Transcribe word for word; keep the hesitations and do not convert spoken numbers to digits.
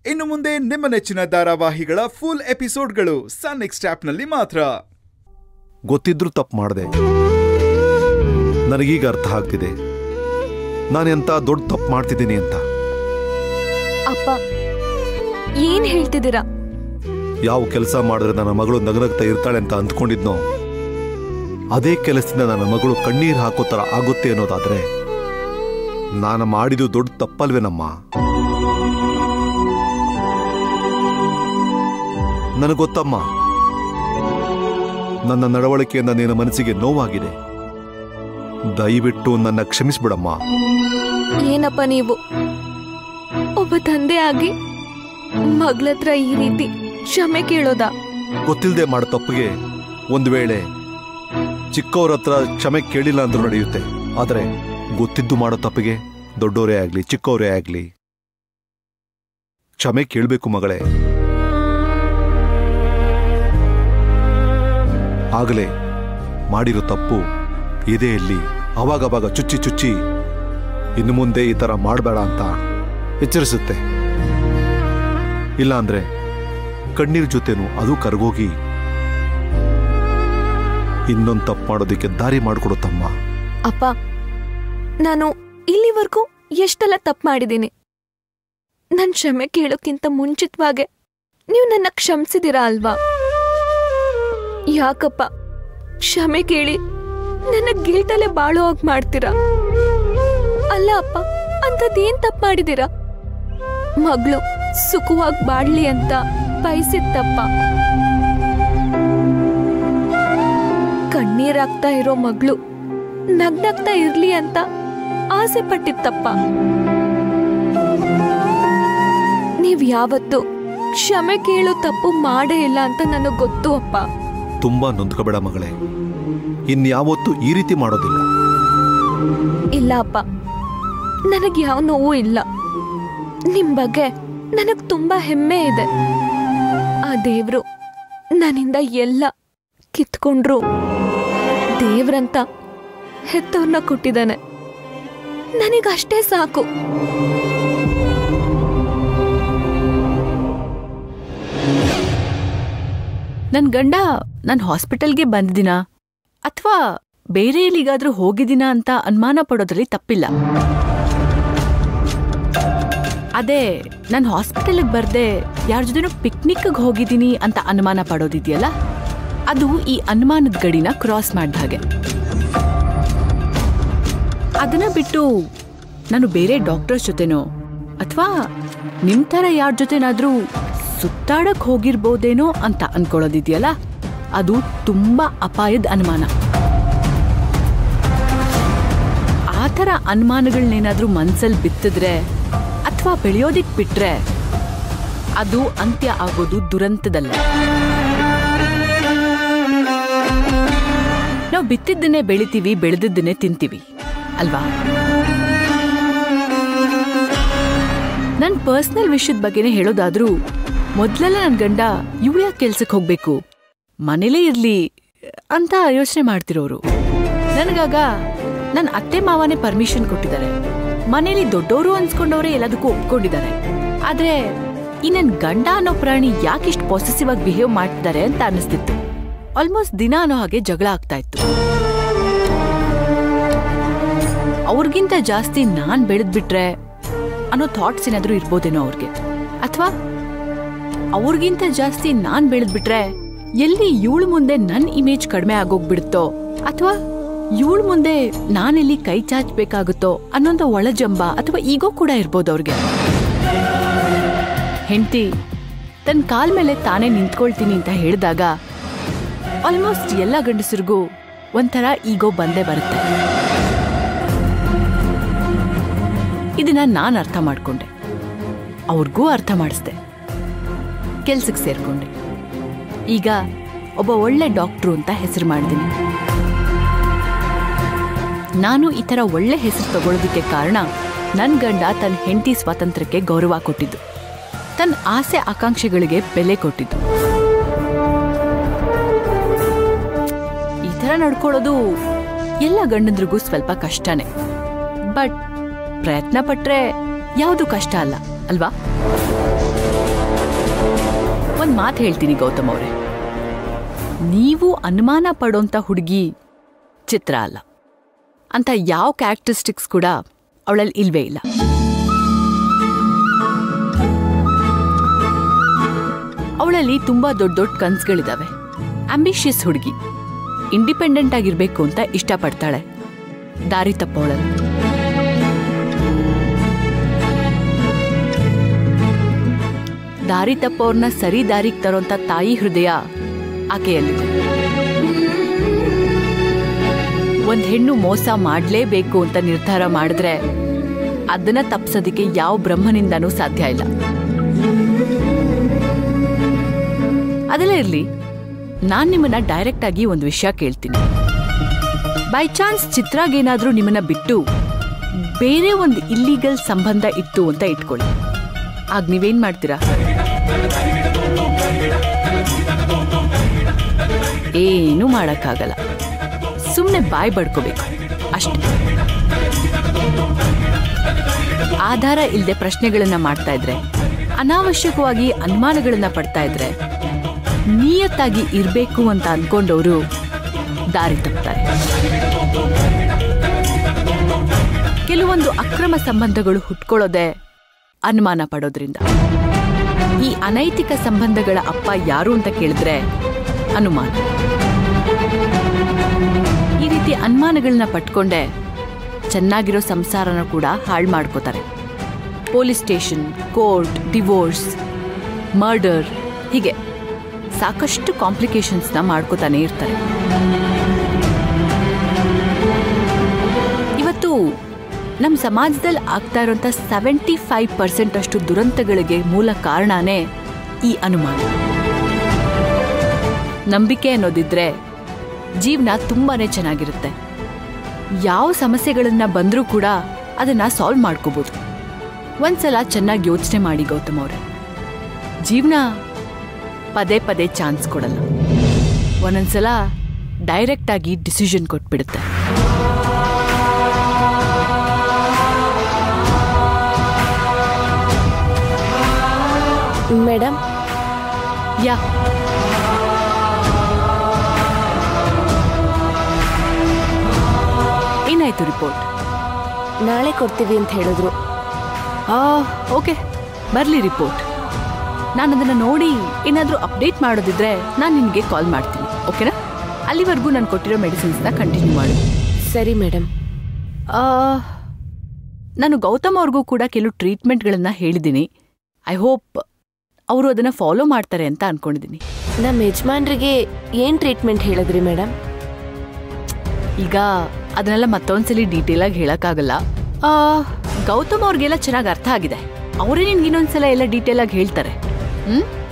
ಇನ್ನು ಮುಂದೆ ನಿಮ್ಮ ನೆಚ್ಚಿನ ಧಾರಾವಾಹಿಗಳ ಫುಲ್ ಎಪಿಸೋಡ್ಗಳು ಸನ್ ನೆಕ್ಸ್ಟ್ ಆಪ್ನಲ್ಲಿ ಮಾತ್ರ. ಗೊತ್ತಿದ್ರು ತಪ್ಪು ಮಾಡಿದೆ. ನನಗೀಗ ಅರ್ಥ ಆಗ್ತಿದೆ ನಾನೆಂತ ದೊಡ್ಡ ತಪ್ಪು ಮಾಡ್ತಿದ್ದೀನಿ ಅಂತ. ಅಪ್ಪ ಏನ್ ಹೇಳ್ತಿದ್ದೀರಾ? ಯಾವ ಕೆಲಸ ಮಾಡಿದ್ರೆ ನನ್ನ ಮಗಳು ನಗನಗ್ತಾ ಇರ್ತಾಳೆ ಅಂತ ಅಂದ್ಕೊಂಡಿದ್ನೋ ಅದೇ ಕೆಲಸದಿಂದ ನನ್ನ ಮಗಳು ಕಣ್ಣೀರು ಹಾಕೋ ತರ ಆಗುತ್ತೆ ಅನ್ನೋದಾದ್ರೆ ನಾನು ಮಾಡಿದ್ದು ದೊಡ್ಡ ತಪ್ಪಲ್ವೇನಮ್ಮ? ನನಗೆ ಗೊತ್ತಮ್ಮ, ನನ್ನ ನಡವಳಿಕೆಯಿಂದ ನಿನ್ನ ಮನಸ್ಸಿಗೆ ನೋವಾಗಿದೆ. ದಯವಿಟ್ಟು ನನ್ನ ಕ್ಷಮಿಸ್ಬಿಡಮ್ಮ. ಏನಪ್ಪ ನೀವು ಒಬ್ಬ ತಂದೆ ಆಗಿ ಮಗಳತ್ರ ಈ ರೀತಿ ಕ್ಷಮೆ ಕೇಳೋದಾ? ಗೊತ್ತಿಲ್ಲದೆ ಮಾಡೋ ತಪ್ಪಿಗೆ ಒಂದು ವೇಳೆ ಚಿಕ್ಕವ್ರ ಹತ್ರ ಕ್ಷಮೆ ಕೇಳಿಲ್ಲ ಅಂದ್ರೂ ನಡೆಯುತ್ತೆ. ಆದರೆ ಗೊತ್ತಿದ್ದು ಮಾಡೋ ತಪ್ಪಿಗೆ ದೊಡ್ಡವರೇ ಆಗ್ಲಿ ಚಿಕ್ಕವರೇ ಆಗ್ಲಿ ಕ್ಷಮೆ ಕೇಳಬೇಕು ಮಗಳೇ. ಆಗಲೇ ಮಾಡಿರೋ ತಪ್ಪು ಎದೆಯಲ್ಲಿ ಅವಾಗವಾಗ ಚುಚ್ಚಿ ಚುಚ್ಚಿ ಇನ್ನು ಮುಂದೆ ಈ ತರ ಮಾಡಬೇಡ ಅಂತ ಎಚ್ಚರಿಸುತ್ತೆ. ಇಲ್ಲಾಂದ್ರೆ ಕಣ್ಣೀರ್ ಜೊತೆನೂ ಅದು ಕರಗೋಗಿ ಇನ್ನೊಂದು ತಪ್ಪು ಮಾಡೋದಕ್ಕೆ ದಾರಿ ಮಾಡಿಕೊಡುತ್ತಮ್ಮ. ಅಪ್ಪ ನಾನು ಇಲ್ಲಿವರೆಗೂ ಎಷ್ಟೆಲ್ಲ ತಪ್ಪು ಮಾಡಿದ್ದೀನಿ. ನನ್ ಕ್ಷಮೆ ಕೇಳೋಕ್ಕಿಂತ ಮುಂಚಿತವಾಗೆ ನೀವು ನನ್ನ ಕ್ಷಮಿಸಿದಿರಾ ಅಲ್ವಾ? ಯಾಕಪ್ಪ ಕ್ಷಮೆ ಕೇಳಿ ನನ್ನ ಗಿಲ್ಟಲ್ಲೇ ಬಾಳೋ ಹಾಗೆ ಮಾಡ್ತೀರಾ? ಅಲ್ಲ ಅಪ್ಪ, ಅಂಥದ್ದೇನ್ ತಪ್ಪು ಮಾಡಿದೀರಾ? ಮಗಳು ಸುಖವಾಗಿ ಬಾಳ್ಲಿ ಅಂತ ಬಯಸಿತ್ತಪ್ಪ. ಕಣ್ಣೀರಾಗ್ತಾ ಇರೋ ಮಗಳು ನಗ್ನಗ್ತಾ ಇರ್ಲಿ ಅಂತ ಆಸೆ ಪಟ್ಟಿತ್ತಪ್ಪ. ನೀವ್ ಯಾವತ್ತು ಕ್ಷಮೆ ಕೇಳೋ ತಪ್ಪು ಮಾಡೇ ಇಲ್ಲ ಅಂತ ನನಗ್ ಗೊತ್ತು ಅಪ್ಪ. ತುಂಬಾ ನೊಂದ್ಕೋಬೇಡ ಮಗಳೇ, ಇನ್ಯಾವತ್ತೂ ಈ ರೀತಿ ಮಾಡೋದಿಲ್ಲ. ಇಲ್ಲ ಅಪ್ಪ, ನನಗ್ ಯಾವ ನೋವು ಇಲ್ಲ. ನಿಮ್ ಬಗ್ಗೆ ನನಗ್ ತುಂಬಾ ಹೆಮ್ಮೆ ಇದೆ. ಆ ದೇವ್ರು ನನ್ನಿಂದ ಎಲ್ಲ ಕಿತ್ಕೊಂಡ್ರು ದೇವ್ರಂತ ಹೆತ್ತವ್ರನ್ನ ಕೊಟ್ಟಿದ್ದಾನೆ. ನನಗಷ್ಟೇ ಸಾಕು. ನನ್ ಗಂಡ ನನ್ ಹಾಸ್ಪಿಟಲ್ಗೆ ಬಂದಿದ್ದೀನಾ ಅಥವಾ ಬೇರೆ ಎಲ್ಲಿಗಾದ್ರೂ ಹೋಗಿದ್ದೀನಾ ಅಂತ ಅನುಮಾನ ಪಡೋದ್ರಲ್ಲಿ ತಪ್ಪಿಲ್ಲ. ಅದೇ ನಾನು ಹಾಸ್ಪಿಟಲ್ಗೆ ಬರ್ದೆ ಯಾರ ಜೊತೆನೂ ಪಿಕ್ನಿಕ್ಗೆ ಹೋಗಿದ್ದೀನಿ ಅಂತ ಅನುಮಾನ ಪಡೋದಿದೆಯಲ್ಲ, ಅದು ಈ ಅನುಮಾನದ ಗಡಿನ ಕ್ರಾಸ್ ಮಾಡಿದ ಹಾಗೆ. ಅದನ್ನ ಬಿಟ್ಟು ನಾನು ಬೇರೆ ಡಾಕ್ಟರ್ಸ್ ಜೊತೆನೋ ಅಥವಾ ನಿಮ್ ಥರ ಯಾರ ಜೊತೆನಾದ್ರೂ ಸುತ್ತಾಡಕ್ ಹೋಗಿರ್ಬೋದೇನೋ ಅಂತ ಅನ್ಕೊಳ್ಳೋದಿದೆಯಲ್ಲ, ಅದು ತುಂಬಾ ಅಪಾಯದ ಅನುಮಾನ. ಆ ಥರ ಅನುಮಾನಗಳನ್ನೇನಾದ್ರೂ ಮನ್ಸಲ್ಲಿ ಬಿತ್ತಿದ್ರೆ ಅಥವಾ ಬೆಳೆಯೋದಿಕ್ ಬಿಟ್ರೆ ಅದು ಅಂತ್ಯ ಆಗೋದು ದುರಂತದಲ್ಲ. ನಾವು ಬಿತ್ತಿದ್ದನ್ನೇ ಬೆಳಿತೀವಿ, ಬೆಳೆದಿದ್ದನ್ನೇ ತಿಂತೀವಿ ಅಲ್ವಾ? ನನ್ನ ಪರ್ಸನಲ್ ವಿಷಯದ ಬಗ್ಗೆನೇ ಹೇಳೋದಾದ್ರೂ ಮೊದ್ಲೆಲ್ಲ ನನ್ನ ಗಂಡ ಇವ್ ಯಾಕೆ ಕೆಲ್ಸಕ್ಕೆ ಹೋಗ್ಬೇಕು, ಮನೇಲೇ ಇರ್ಲಿ ಅಂತ ಯೋಚನೆ ಮಾಡ್ತಿರೋರು. ನನಗಾಗ ನನ್ನ ಅತ್ತೆ ಮಾವನೇ ಪರ್ಮಿಷನ್ ಕೊಟ್ಟಿದ್ದಾರೆ. ಮನೇಲಿ ದೊಡ್ಡವರು ಅನ್ಸ್ಕೊಂಡವ್ರೆ ಎಲ್ಲದಕ್ಕೂ ಒಪ್ಕೊಂಡಿದ್ದಾರೆ. ಆದ್ರೆ ಈ ನನ್ ಗಂಡ ಅನ್ನೋ ಪ್ರಾಣಿ ಯಾಕಿಷ್ಟು ಪಾಸೆಸಿವ್ ಆಗಿ ಬಿಹೇವ್ ಮಾಡ್ತಿದ್ದಾರೆ ಅಂತ ಅನಿಸ್ತಿತ್ತು. ಆಲ್ಮೋಸ್ಟ್ ದಿನ ಅನ್ನೋ ಹಾಗೆ ಜಗಳ ಆಗ್ತಾ ಇತ್ತು. ಅವ್ರಿಗಿಂತ ಜಾಸ್ತಿ ನಾನ್ ಬೆಳೆದ್ಬಿಟ್ರೆ ಅನ್ನೋ ಥಾಟ್ಸ್ ಏನಾದ್ರೂ ಇರ್ಬೋದೇನೋ ಅವ್ರಿಗೆ, ಅಥವಾ ಅವ್ರಿಗಿಂತ ಜಾಸ್ತಿ ನಾನ್ ಬೆಳೆದ್ಬಿಟ್ರೆ ಎಲ್ಲಿ ಇವಳು ಮುಂದೆ ನನ್ ಇಮೇಜ್ ಕಡಿಮೆ ಆಗೋಗ್ಬಿಡುತ್ತೋ, ಅಥವಾ ಇವಳು ಮುಂದೆ ನಾನೆಲ್ಲಿ ಕೈ ಚಾಚಬೇಕಾಗುತ್ತೋ ಅನ್ನೋಂಥ ಒಳಜಂಬ ಅಥವಾ ಈಗೋ ಕೂಡ ಇರ್ಬೋದು ಅವ್ರಿಗೆ. ಹೆಂಡತಿ ತನ್ನ ಕಾಲ್ ಮೇಲೆ ತಾನೇ ನಿಂತ್ಕೊಳ್ತೀನಿ ಅಂತ ಹೇಳಿದಾಗ ಆಲ್ಮೋಸ್ಟ್ ಎಲ್ಲ ಗಂಡಸರಿಗೂ ಒಂಥರ ಈಗೋ ಬಂದೇ ಬರುತ್ತೆ. ಇದನ್ನ ನಾನು ಅರ್ಥ ಮಾಡ್ಕೊಂಡೆ, ಅವ್ರಿಗೂ ಅರ್ಥ ಮಾಡಿಸ್ದೆ, ಕೆಲ್ಸಕ್ಕೆ ಸೇರ್ಕೊಂಡೆ. ಈಗ ಒಬ್ಬ ಒಳ್ಳೆ ಡಾಕ್ಟ್ರು ಅಂತ ಹೆಸರು ಮಾಡಿದ್ದೀನಿ. ನಾನು ಈ ಥರ ಒಳ್ಳೆ ಹೆಸರು ತಗೊಳ್ಳೋದಕ್ಕೆ ಕಾರಣ ನನ್ನ ಗಂಡ ತನ್ನ ಹೆಂಡತಿ ಸ್ವಾತಂತ್ರ್ಯಕ್ಕೆ ಗೌರವ ಕೊಟ್ಟಿದ್ದು, ತನ್ನ ಆಸೆ ಆಕಾಂಕ್ಷೆಗಳಿಗೆ ಬೆಲೆ ಕೊಟ್ಟಿದ್ದು. ಈ ಥರ ನಡ್ಕೊಳ್ಳೋದು ಎಲ್ಲ ಗಂಡಂದ್ರಿಗೂ ಸ್ವಲ್ಪ ಕಷ್ಟನೇ. ಬಟ್ ಪ್ರಯತ್ನ ಪಟ್ರೆ ಯಾವುದು ಕಷ್ಟ ಅಲ್ಲ ಅಲ್ವಾ? ಮಾತು ಹೇಳ್ತೀನಿ ಗೌತಮ್ ಅವರೇ, ನೀವು ಅನುಮಾನ ಪಡೋಂಥ ಹುಡುಗಿ ಚಿತ್ರ ಅಲ್ಲ. ಅಂತ ಯಾವ ಕ್ಯಾರೆಕ್ಟರಿಸ್ಟಿಕ್ಸ್ ಕೂಡ ಅವಳಲ್ಲಿ ಇಲ್ವೇ ಇಲ್ಲ. ಅವಳಲ್ಲಿ ತುಂಬಾ ದೊಡ್ಡ ದೊಡ್ಡ ಕನ್ಸುಗಳಿದಾವೆ. ಆಂಬಿಷಿಯಸ್ ಹುಡುಗಿ, ಇಂಡಿಪೆಂಡೆಂಟ್ ಆಗಿರ್ಬೇಕು ಅಂತ ಇಷ್ಟಪಡ್ತಾಳೆ. ದಾರಿ ತಪ್ಪವಳಲ್ಲ. ದಾರಿ ತಪ್ಪವ್ರನ್ನ ಸರಿ ದಾರಿಗೆ ತರೋಂಥ ತಾಯಿ ಹೃದಯ ಆಕೆಯಲ್ಲಿದೆ. ಒಂದ್ ಹೆಣ್ಣು ಮೋಸ ಮಾಡಲೇಬೇಕು ಅಂತ ನಿರ್ಧಾರ ಮಾಡಿದ್ರೆ ಅದನ್ನ ತಪ್ಪಿಸೋದಕ್ಕೆ ಯಾವ ಬ್ರಹ್ಮನಿಂದನೂ ಸಾಧ್ಯ ಇಲ್ಲ. ಅದೆಲ್ಲ ಇರ್ಲಿ, ನಾನ್ ನಿಮ್ಮನ್ನ ಡೈರೆಕ್ಟ್ ಆಗಿ ಒಂದು ವಿಷಯ ಕೇಳ್ತೀನಿ. ಬೈ ಚಾನ್ಸ್ ಚಿತ್ರಾಗೇನಾದ್ರೂ ನಿಮ್ಮನ್ನ ಬಿಟ್ಟು ಬೇರೆ ಒಂದು ಇಲ್ಲೀಗಲ್ ಸಂಬಂಧ ಇತ್ತು ಅಂತ ಇಟ್ಕೊಳ್ಳಿ, ಆಗ ನೀವೇನ್ ಮಾಡ್ತೀರಾ? ಏನೂ ಮಾಡಕ್ಕಾಗಲ್ಲ, ಸುಮ್ಮನೆ ಬಾಯ್ ಬಡ್ಕೋಬೇಕು ಅಷ್ಟೇ. ಆಧಾರ ಇಲ್ಲದೆ ಪ್ರಶ್ನೆಗಳನ್ನ ಮಾಡ್ತಾ ಇದ್ರೆ, ಅನಾವಶ್ಯಕವಾಗಿ ಅನುಮಾನಗಳನ್ನ ಪಡ್ತಾ ಇದ್ರೆ, ನಿಯತ್ತಾಗಿ ಇರಬೇಕು ಅಂತ ಅನ್ಕೊಂಡವರು ದಾರಿ ತಪ್ತಾರೆ. ಕೆಲವೊಂದು ಅಕ್ರಮ ಸಂಬಂಧಗಳು ಹುಟ್ಕೊಳ್ಳೋದೆ ಅನುಮಾನ ಪಡೋದ್ರಿಂದ. ಈ ಅನೈತಿಕ ಸಂಬಂಧಗಳ ಅಪ್ಪ ಯಾರು ಅಂತ ಕೇಳಿದ್ರೆ ಅನುಮಾನ. ಈ ರೀತಿ ಅನುಮಾನಗಳನ್ನ ಪಟ್ಕೊಂಡೆ ಚೆನ್ನಾಗಿರೋ ಸಂಸಾರನ ಕೂಡ ಹಾಳು ಮಾಡ್ಕೋತಾರೆ. Police station, court, divorce, murder, ಹೀಗೆ ಸಾಕಷ್ಟು ಕಾಂಪ್ಲಿಕೇಶನ್ಸ್ನ ಮಾಡ್ಕೋತಾನೆ ಇರ್ತಾರೆ. ಇವತ್ತು ನಮ್ಮ ಸಮಾಜದಲ್ಲಿ ಆಗ್ತಾ ಇರುವಂಥ ಸೆವೆಂಟಿ ಫೈವ್ ಪರ್ಸೆಂಟ್ ಅಷ್ಟು ದುರಂತಗಳಿಗೆ ಮೂಲ ಕಾರಣನೇ ಈ ಅನುಮಾನ. ನಂಬಿಕೆ ಅನ್ನೋದಿದ್ರೆ ಜೀವನ ತುಂಬಾನೇ ಚೆನ್ನಾಗಿರುತ್ತೆ. ಯಾವ ಸಮಸ್ಯೆಗಳನ್ನ ಬಂದರೂ ಕೂಡ ಅದನ್ನ ಸಾಲ್ವ್ ಮಾಡ್ಕೋಬಹುದು. ಒಂದ್ಸಲ ಚೆನ್ನಾಗಿ ಯೋಚನೆ ಮಾಡಿ ಗೌತಮ್ ಅವರೇ, ಜೀವನ ಪದೇ ಪದೇ ಚಾನ್ಸ್ ಕೊಡಲ್ಲ. ಒಂದೊಂದ್ಸಲ ಡೈರೆಕ್ಟ್ ಆಗಿ ಡಿಸಿಷನ್ ಕೊಟ್ಬಿಡುತ್ತೆ. ಮೇಡಮ್, ಯಾ ಏನಾಯ್ತು ರಿಪೋರ್ಟ್? ನಾಳೆ ಕೊಡ್ತೀವಿ ಅಂತ ಹೇಳಿದ್ರು. ಓಕೆ, ಬರಲಿ ರಿಪೋರ್ಟ್. ನಾನು ಅದನ್ನು ನೋಡಿ ಏನಾದರೂ ಅಪ್ಡೇಟ್ ಮಾಡೋದಿದ್ರೆ ನಾನು ನಿನಗೆ ಕಾಲ್ ಮಾಡ್ತೀನಿ, ಓಕೆನಾ? ಅಲ್ಲಿವರೆಗೂ ನಾನು ಕೊಟ್ಟಿರೋ ಮೆಡಿಸಿನ್ಸ್ನ ಕಂಟಿನ್ಯೂ ಮಾಡು. ಸರಿ ಮೇಡಮ್. ನಾನು ಗೌತಮ್ ಅವ್ರಿಗೂ ಕೂಡ ಕೆಲವು ಟ್ರೀಟ್ಮೆಂಟ್ಗಳನ್ನು ಹೇಳಿದ್ದೀನಿ. ಐ ಹೋಪ್ ಅವರು ಅದನ್ನು ಫಾಲೋ ಮಾಡ್ತಾರೆ ಅಂತ ಅನ್ಕೊಂಡಿದ್ದೀನಿ. ನಮ್ಮ ಯಜಮಾನ್ರಿಗೆ ಏನು ಟ್ರೀಟ್ಮೆಂಟ್ ಹೇಳಿದ್ರಿ ಮೇಡಮ್? ಈಗ ಅದನ್ನೆಲ್ಲ ಮತ್ತೊಂದ್ಸಲಿ ಡೀಟೇಲಾಗಿ ಹೇಳೋಕ್ಕಾಗಲ್ಲ. ಗೌತಮ್ ಅವ್ರಿಗೆಲ್ಲ ಚೆನ್ನಾಗಿ ಅರ್ಥ ಆಗಿದೆ. ಅವರೇ ನಿನ್ಗೆ ಇನ್ನೊಂದ್ಸಲ ಎಲ್ಲ ಡೀಟೇಲಾಗಿ ಹೇಳ್ತಾರೆ. ಹ್ಮ್